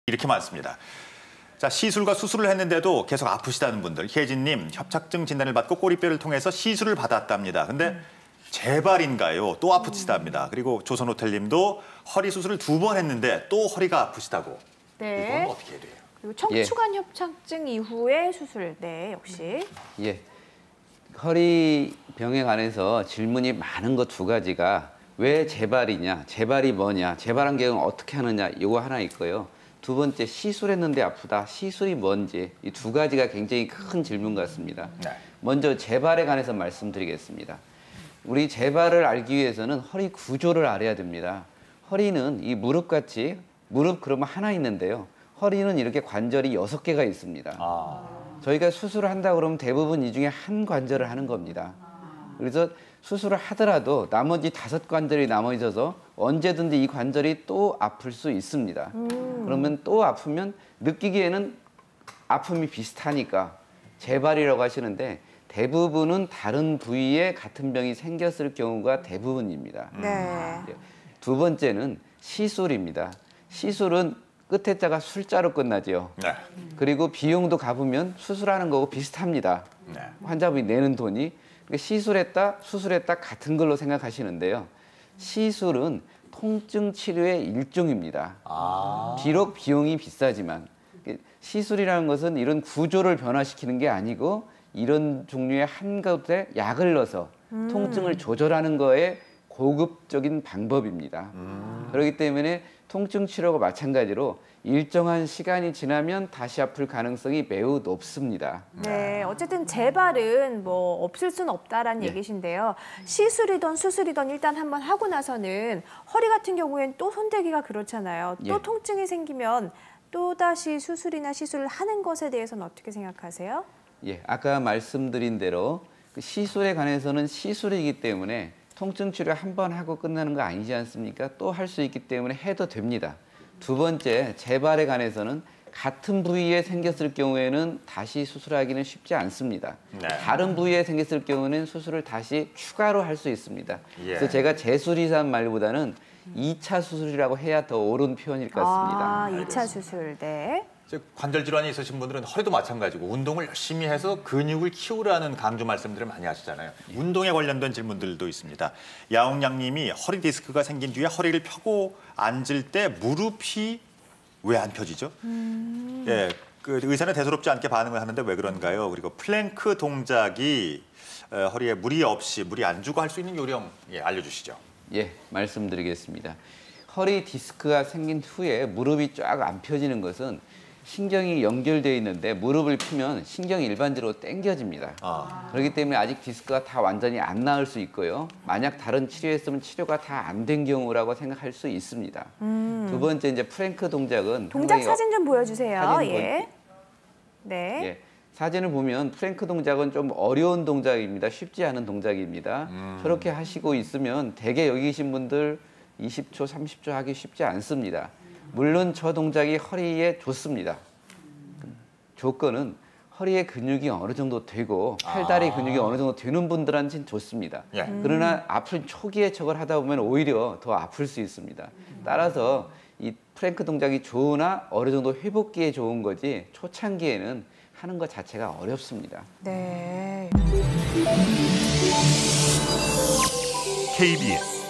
이렇게 많습니다. 자, 시술과 수술을 했는데도 계속 아프시다는 분들. 혜진님, 협착증 진단을 받고 꼬리뼈를 통해서 시술을 받았답니다. 근데 재발인가요? 또 아프시답니다. 그리고 조선호텔님도 허리 수술을 2번 했는데 또 허리가 아프시다고. 네. 이건 어떻게 해야 돼요? 그리고 척추관 협착증 이후의 수술. 네, 역시. 예. 허리 병에 관해서 질문이 많은 것 2가지가 왜 재발이냐, 재발이 뭐냐, 재발한 경우는 어떻게 하느냐, 이거 하나 있고요. 2번째, 시술했는데 아프다, 시술이 뭔지, 이 2가지가 굉장히 큰 질문 같습니다. 네. 먼저 재발에 관해서 말씀드리겠습니다. 우리 재발을 알기 위해서는 허리 구조를 알아야 됩니다. 허리는 이 무릎같이, 무릎 그러면 하나 있는데요. 허리는 이렇게 관절이 6개가 있습니다. 저희가 수술을 한다 그러면 대부분 이 중에 한 관절을 하는 겁니다. 그래서 수술을 하더라도 나머지 5관절이 남아 있어서 언제든지 이 관절이 또 아플 수 있습니다. 그러면 또 아프면 느끼기에는 아픔이 비슷하니까 재발이라고 하시는데 대부분은 다른 부위에 같은 병이 생겼을 경우가 대부분입니다. 네. 2번째는 시술입니다. 시술은 끝에 자가 술자로 끝나죠. 네. 그리고 비용도 갚으면 수술하는 거고 비슷합니다. 네. 환자분이 내는 돈이. 시술했다, 수술했다 같은 걸로 생각하시는데요. 시술은 통증 치료의 일종입니다. 비록 비용이 비싸지만 시술이라는 것은 이런 구조를 변화시키는 게 아니고 이런 종류의 한 곳에 약을 넣어서 통증을 조절하는 거에 고급적인 방법입니다. 그렇기 때문에 통증 치료가 마찬가지로 일정한 시간이 지나면 다시 아플 가능성이 매우 높습니다. 네, 어쨌든 재발은 뭐 없을 수는 없다라는 얘기신데요. 시술이든 수술이든 일단 한번 하고 나서는 허리 같은 경우에는 또 손대기가 그렇잖아요. 또 통증이 생기면 또다시 수술이나 시술을 하는 것에 대해서는 어떻게 생각하세요? 예, 아까 말씀드린 대로 시술에 관해서는 시술이기 때문에 통증 치료 한 번 하고 끝나는 거 아니지 않습니까? 또 할 수 있기 때문에 해도 됩니다. 2번째, 재발에 관해서는 같은 부위에 생겼을 경우에는 다시 수술하기는 쉽지 않습니다. 네. 다른 부위에 생겼을 경우는 수술을 다시 추가로 할 수 있습니다. 예. 그래서 제가 재술이란 말보다는 2차 수술이라고 해야 더 옳은 표현일 것 같습니다. 2차 수술, 네. 관절 질환이 있으신 분들은 허리도 마찬가지고 운동을 열심히 해서 근육을 키우라는 강조 말씀들을 많이 하시잖아요. 운동에 관련된 질문들도 있습니다. 야옹양님이 허리 디스크가 생긴 뒤에 허리를 펴고 앉을 때 무릎이 왜 안 펴지죠? 예, 그 의사는 대수롭지 않게 반응을 하는데 왜 그런가요? 그리고 플랭크 동작이 허리에 무리 없이 무리 안 주고 할 수 있는 요령 알려주시죠. 예, 말씀드리겠습니다. 허리 디스크가 생긴 후에 무릎이 쫙 안 펴지는 것은 신경이 연결되어 있는데 무릎을 펴면 신경이 일반적으로 당겨집니다. 그렇기 때문에 아직 디스크가 다 완전히 안 나을 수 있고요. 만약 다른 치료했으면 치료가 다 안 된 경우라고 생각할 수 있습니다. 2번째, 이제 프랭크 동작은 동작 사진 좀 보여주세요. 사진 예. 네. 예, 사진을 보면 프랭크 동작은 좀 어려운 동작입니다. 쉽지 않은 동작입니다. 저렇게 하시고 있으면 대개 여기 계신 분들 20초, 30초 하기 쉽지 않습니다. 물론 저 동작이 허리에 좋습니다. 조건은 허리에 근육이 어느 정도 되고 팔다리 근육이 어느 정도 되는 분들한테는 좋습니다. 예. 그러나 아픈 초기에 저걸 하다 보면 오히려 더 아플 수 있습니다. 따라서 이 프랭크 동작이 좋으나 어느 정도 회복기에 좋은 거지 초창기에는 하는 것 자체가 어렵습니다. 네. KBS